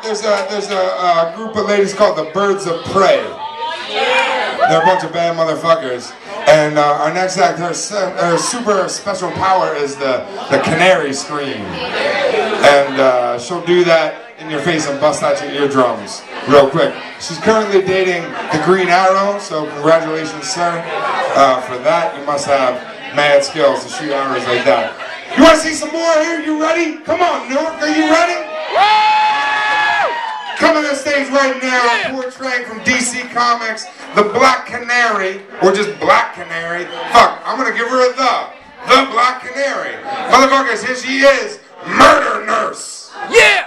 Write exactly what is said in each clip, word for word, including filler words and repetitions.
there's a there's a, a group of ladies called the Birds of Prey. They're a bunch of bad motherfuckers. And uh, our next act, her, her super special power is the the canary scream, and uh, she'll do that in your face and bust out your eardrums real quick. She's currently dating the Green Arrow, so congratulations, sir, uh, for that. You must have mad skills to shoot arrows like that. You want to see some more here? You ready? Come on, Newark, are you ready? Coming to the stage right now, portraying from D C Comics, the Black Canary, or just Black Canary. Fuck, I'm gonna give her a the, the Black Canary. Motherfuckers, here she is, Murder Nurse. Yeah!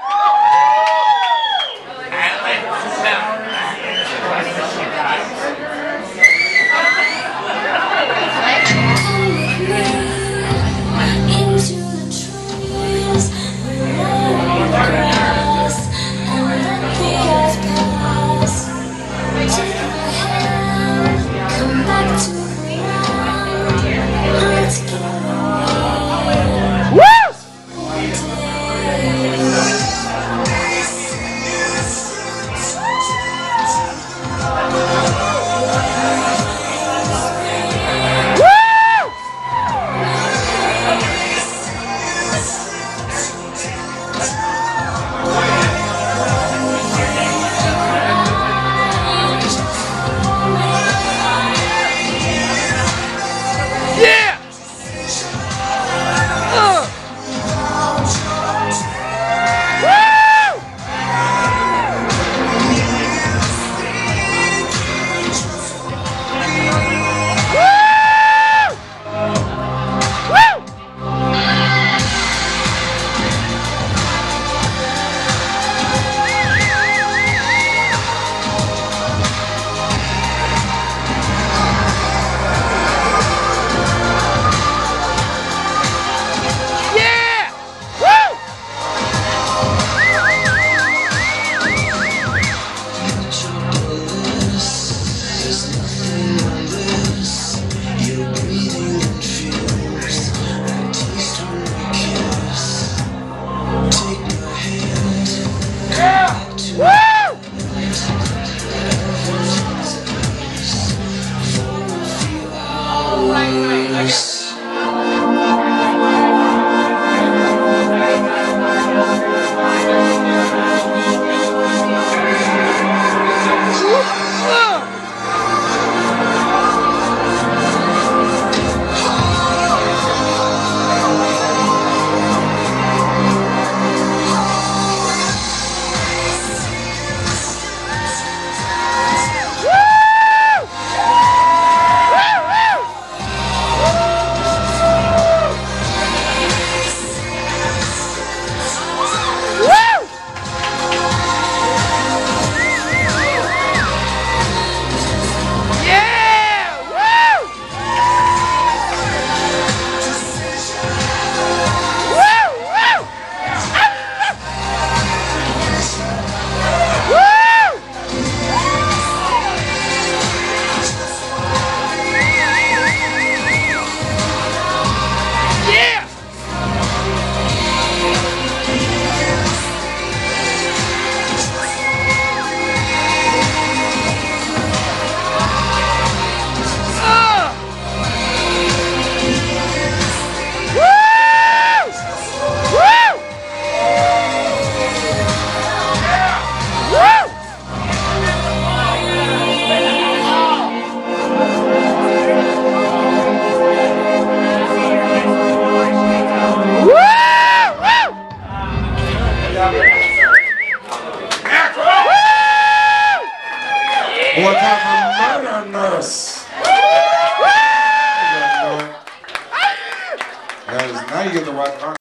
One time for Murder Nurse. Now you get to watch.